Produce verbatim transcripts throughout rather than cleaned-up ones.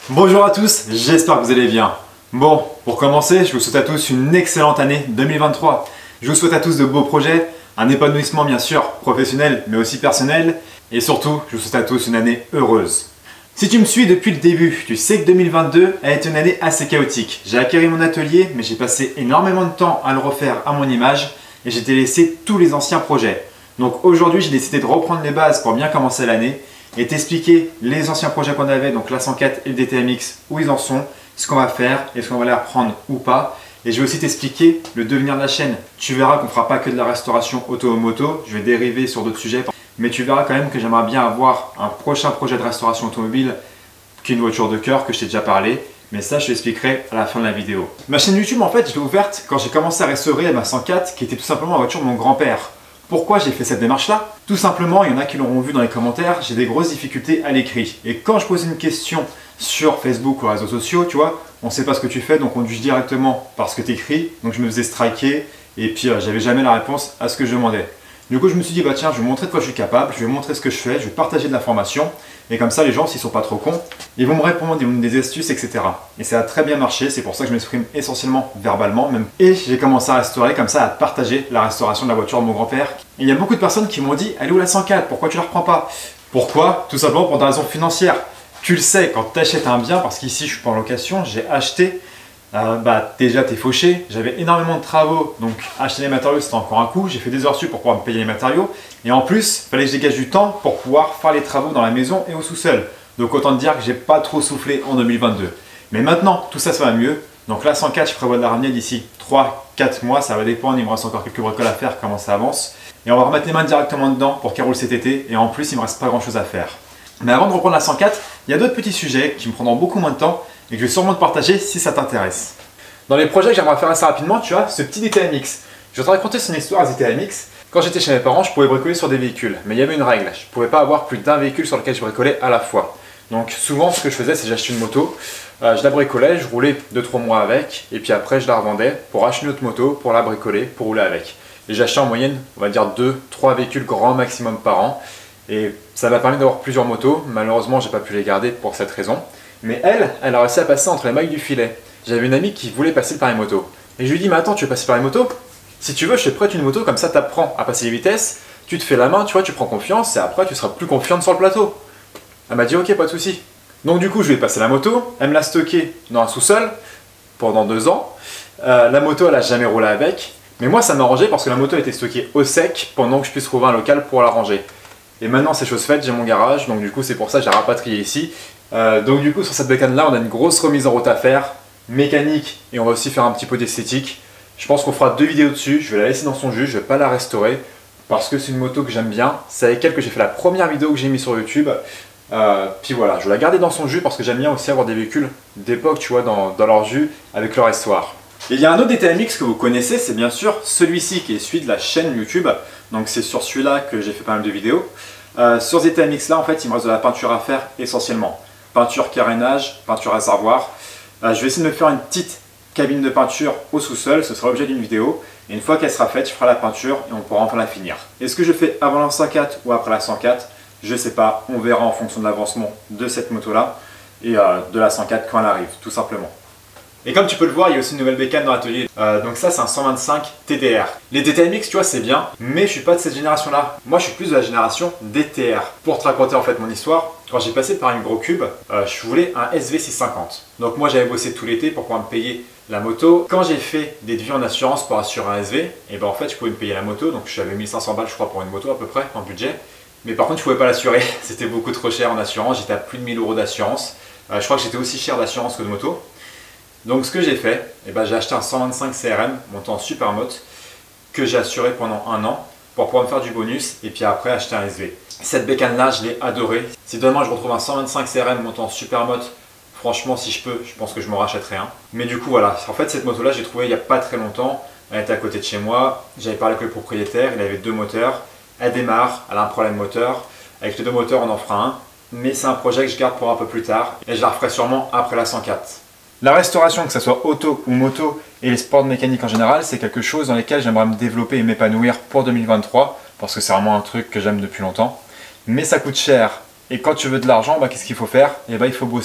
Bonjour à tous, j'espère que vous allez bien. Bon, pour commencer, je vous souhaite à tous une excellente année deux mille vingt-trois. Je vous souhaite à tous de beaux projets, un épanouissement bien sûr professionnel mais aussi personnel et surtout, je vous souhaite à tous une année heureuse. Si tu me suis depuis le début, tu sais que deux mille vingt-deux a été une année assez chaotique. J'ai acquis mon atelier mais j'ai passé énormément de temps à le refaire à mon image et j'ai délaissé tous les anciens projets. Donc aujourd'hui, j'ai décidé de reprendre les bases pour bien commencer l'année et t'expliquer les anciens projets qu'on avait, donc l'A cent quatre et le D T M X, où ils en sont, ce qu'on va faire, est-ce qu'on va les reprendre ou pas. Et je vais aussi t'expliquer le devenir de la chaîne. Tu verras qu'on ne fera pas que de la restauration auto-moto, je vais dériver sur d'autres sujets. Mais tu verras quand même que j'aimerais bien avoir un prochain projet de restauration automobile qu'une voiture de cœur, que je t'ai déjà parlé. Mais ça, je t'expliquerai à la fin de la vidéo. Ma chaîne YouTube, en fait, je l'ai ouverte quand j'ai commencé à restaurer ma cent quatre, qui était tout simplement la voiture de mon grand-père. Pourquoi j'ai fait cette démarche-là? Tout simplement, il y en a qui l'auront vu dans les commentaires, j'ai des grosses difficultés à l'écrit. Et quand je pose une question sur Facebook ou réseaux sociaux, tu vois, on ne sait pas ce que tu fais, donc on juge directement par ce que tu écris. Donc je me faisais striker et puis euh, j'avais jamais la réponse à ce que je demandais. Du coup, je me suis dit, bah tiens, je vais montrer de quoi je suis capable, je vais montrer ce que je fais, je vais partager de l'information. Et comme ça, les gens, s'ils sont pas trop cons, ils vont me répondre, ils vont me donner des astuces, et cetera. Et ça a très bien marché, c'est pour ça que je m'exprime essentiellement verbalement même. Et j'ai commencé à restaurer comme ça, à partager la restauration de la voiture de mon grand-père. Et il y a beaucoup de personnes qui m'ont dit, elle est où la cent quatre? Pourquoi tu la reprends pas? Pourquoi? Tout simplement pour des raisons financières. Tu le sais, quand tu achètes un bien, parce qu'ici je suis pas en location, j'ai acheté, euh, bah déjà t'es fauché, j'avais énormément de travaux, donc acheter les matériaux c'était encore un coût, j'ai fait des heures sup pour pouvoir me payer les matériaux, et en plus, il fallait que je dégage du temps pour pouvoir faire les travaux dans la maison et au sous-sol. Donc autant te dire que j'ai pas trop soufflé en deux mille vingt-deux. Mais maintenant, tout ça, ça va mieux. Donc la cent quatre, je prévois de la ramener d'ici trois quatre mois, ça va dépendre, il me reste encore quelques bricoles à faire, comment ça avance. Et on va remettre les mains directement dedans pour qu'elle roule cet été, et en plus, il me reste pas grand chose à faire. Mais avant de reprendre la cent quatre, il y a d'autres petits sujets qui me prendront beaucoup moins de temps et que je vais sûrement te partager si ça t'intéresse. Dans les projets que j'aimerais faire assez rapidement, tu vois, ce petit D T M X. Je vais te raconter son histoire à D T M X. Quand j'étais chez mes parents, je pouvais bricoler sur des véhicules, mais il y avait une règle, je ne pouvais pas avoir plus d'un véhicule sur lequel je bricolais à la fois. Donc souvent, ce que je faisais, c'est j'achetais une moto, euh, je la bricolais, je roulais deux trois mois avec, et puis après je la revendais pour acheter une autre moto, pour la bricoler, pour rouler avec. Et j'achetais en moyenne, on va dire deux trois véhicules grand maximum par an. Et ça m'a permis d'avoir plusieurs motos. Malheureusement, j'ai pas pu les garder pour cette raison. Mais elle, elle a réussi à passer entre les mailles du filet. J'avais une amie qui voulait passer le permis moto. Et je lui ai dit, mais attends, tu veux passer le permis moto? Si tu veux, je te prête une moto, comme ça t'apprends à passer les vitesses, tu te fais la main, tu vois, tu prends confiance, et après tu seras plus confiante sur le plateau. Elle m'a dit, ok, pas de souci. Donc du coup, je lui ai passé la moto, elle me l'a stockée dans un sous-sol pendant deux ans. Euh, la moto, elle a jamais roulé avec. Mais moi, ça m'a arrangé parce que la moto était stockée au sec pendant que je puisse trouver un local pour la ranger. Et maintenant c'est chose faite, j'ai mon garage, donc du coup c'est pour ça que j'ai rapatrié ici. Euh, donc du coup sur cette bécane là on a une grosse remise en route à faire, mécanique, et on va aussi faire un petit peu d'esthétique. Je pense qu'on fera deux vidéos dessus, je vais la laisser dans son jus, je ne vais pas la restaurer, parce que c'est une moto que j'aime bien. C'est avec elle que j'ai fait la première vidéo que j'ai mise sur YouTube. Euh, puis voilà, je vais la garder dans son jus parce que j'aime bien aussi avoir des véhicules d'époque, tu vois, dans, dans leur jus, avec leur histoire. Et il y a un autre D T M X que vous connaissez, c'est bien sûr celui-ci qui est celui de la chaîne YouTube. Donc c'est sur celui-là que j'ai fait pas mal de vidéos. Euh, sur ce D T M X là, en fait, il me reste de la peinture à faire essentiellement. Peinture carénage, peinture réservoir. Euh, je vais essayer de me faire une petite cabine de peinture au sous-sol, ce sera l'objet d'une vidéo. Et une fois qu'elle sera faite, je ferai la peinture et on pourra enfin la finir. Est-ce que je fais avant la cent quatre ou après la cent quatre? Je sais pas, on verra en fonction de l'avancement de cette moto-là et euh, de la cent quatre quand elle arrive, tout simplement. Et comme tu peux le voir, il y a aussi une nouvelle bécane dans l'atelier. Euh, donc ça, c'est un cent vingt-cinq T D R. Les D T M X, tu vois, c'est bien, mais je suis pas de cette génération-là. Moi, je suis plus de la génération D T R. Pour te raconter en fait mon histoire, quand j'ai passé par une gros cube, euh, je voulais un S V six cent cinquante. Donc moi, j'avais bossé tout l'été pour pouvoir me payer la moto. Quand j'ai fait des devis en assurance pour assurer un S V, et ben en fait, je pouvais me payer la moto. Donc j'avais mille cinq cents balles, je crois, pour une moto à peu près en budget. Mais par contre, je pouvais pas l'assurer. C'était beaucoup trop cher en assurance. J'étais à plus de mille euros d'assurance. Euh, je crois que j'étais aussi cher d'assurance que de moto. Donc ce que j'ai fait, eh ben, j'ai acheté un cent vingt-cinq C R M montant Supermoto que j'ai assuré pendant un an pour pouvoir me faire du bonus et puis après acheter un S V. Cette bécane là, je l'ai adorée. Si demain je retrouve un cent vingt-cinq C R M montant Supermoto, franchement si je peux, je pense que je m'en rachèterai un. Mais du coup voilà, en fait cette moto là j'ai trouvé il n'y a pas très longtemps. Elle était à côté de chez moi, j'avais parlé avec le propriétaire, il avait deux moteurs. Elle démarre, elle a un problème moteur. Avec les deux moteurs on en fera un. Mais c'est un projet que je garde pour un peu plus tard et je la referai sûrement après la cent quatre. La restauration, que ce soit auto ou moto, et les sports mécaniques en général, c'est quelque chose dans lesquels j'aimerais me développer et m'épanouir pour deux mille vingt-trois, parce que c'est vraiment un truc que j'aime depuis longtemps. Mais ça coûte cher, et quand tu veux de l'argent, bah, qu'est-ce qu'il faut faire? Et bah, il faut bosser.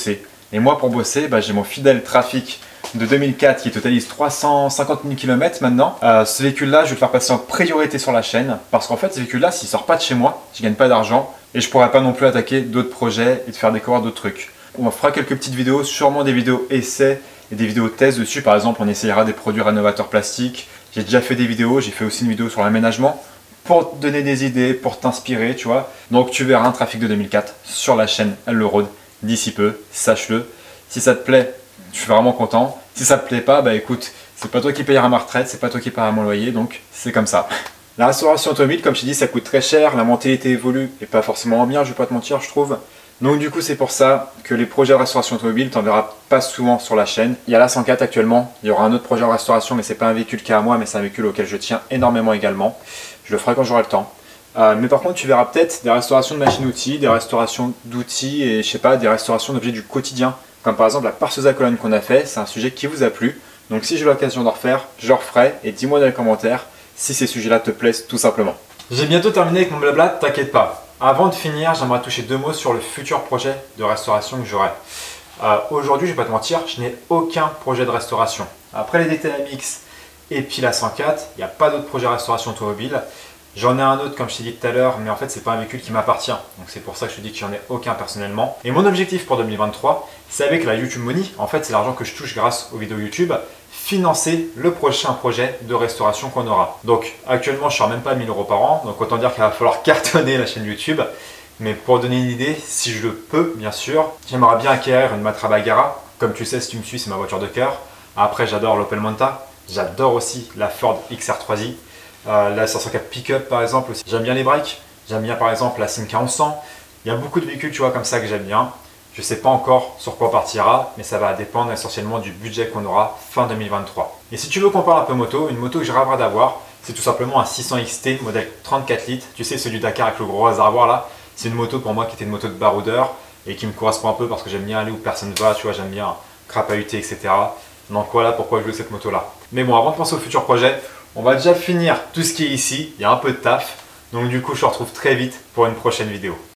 Et moi pour bosser, bah, j'ai mon fidèle Trafic de deux mille quatre qui totalise trois cent cinquante mille kilomètres maintenant. Euh, ce véhicule-là, je vais le faire passer en priorité sur la chaîne parce qu'en fait, ce véhicule-là, s'il sort pas de chez moi, je gagne pas d'argent et je pourrais pas non plus attaquer d'autres projets et te faire découvrir d'autres trucs. On fera quelques petites vidéos, sûrement des vidéos essais et des vidéos tests dessus. Par exemple, on essayera des produits rénovateurs plastiques. J'ai déjà fait des vidéos, j'ai fait aussi une vidéo sur l'aménagement pour te donner des idées, pour t'inspirer, tu vois. Donc tu verras un Trafic de deux mille quatre sur la chaîne Hello Road d'ici peu, sache-le. Si ça te plaît, je suis vraiment content. Si ça te plaît pas, bah écoute, c'est pas toi qui payeras ma retraite, c'est pas toi qui payeras mon loyer, donc c'est comme ça. La restauration automobile, comme je t'ai dit, ça coûte très cher, la mentalité évolue et pas forcément bien, je vais pas te mentir, je trouve. Donc du coup, c'est pour ça que les projets de restauration automobile, t'en verras pas souvent sur la chaîne. Il y a la cent quatre actuellement, il y aura un autre projet de restauration, mais c'est pas un véhicule qui est à moi, mais c'est un véhicule auquel je tiens énormément également. Je le ferai quand j'aurai le temps. Euh, mais par contre, tu verras peut-être des restaurations de machines-outils, des restaurations d'outils et je sais pas, des restaurations d'objets du quotidien. Comme par exemple la perceuse à colonne qu'on a fait, c'est un sujet qui vous a plu. Donc si j'ai l'occasion d'en refaire, je le referai et dis-moi dans les commentaires si ces sujets-là te plaisent tout simplement. J'ai bientôt terminé avec mon blabla, t'inquiète pas. Avant de finir, j'aimerais toucher deux mots sur le futur projet de restauration que j'aurai. Euh, Aujourd'hui, je vais pas te mentir, je n'ai aucun projet de restauration. Après les D T M X et puis la cent quatre, il n'y a pas d'autre projet de restauration automobile. J'en ai un autre comme je t'ai dit tout à l'heure, mais en fait c'est pas un véhicule qui m'appartient. Donc c'est pour ça que je te dis que j'en ai aucun personnellement. Et mon objectif pour deux mille vingt-trois, c'est avec la YouTube Money, en fait c'est l'argent que je touche grâce aux vidéos YouTube, financer le prochain projet de restauration qu'on aura. Donc actuellement je ne sors même pas mille euros par an, donc autant dire qu'il va falloir cartonner la chaîne YouTube. Mais pour donner une idée, si je le peux bien sûr, j'aimerais bien acquérir une Matra Bagara. Comme tu sais, si tu me suis, c'est ma voiture de cœur. Après j'adore l'Opel Manta, j'adore aussi la Ford X R trois i. Euh, la cinq cent quatre Pickup par exemple aussi. J'aime bien les breaks, j'aime bien par exemple la Simca onze cents. Il y a beaucoup de véhicules tu vois comme ça que j'aime bien. Je ne sais pas encore sur quoi on partira, mais ça va dépendre essentiellement du budget qu'on aura fin deux mille vingt-trois. Et si tu veux qu'on parle un peu moto, une moto que j'ai rêverais d'avoir, c'est tout simplement un six cents X T modèle trente-quatre litres. Tu sais, celui du Dakar avec le gros réservoir là. C'est une moto pour moi qui était une moto de baroudeur et qui me correspond un peu parce que j'aime bien aller où personne ne va, tu vois, j'aime bien crapahuter, et cetera. Donc voilà pourquoi je veux cette moto là. Mais bon, avant de penser au futur projet, on va déjà finir tout ce qui est ici, il y a un peu de taf, donc du coup je te retrouve très vite pour une prochaine vidéo.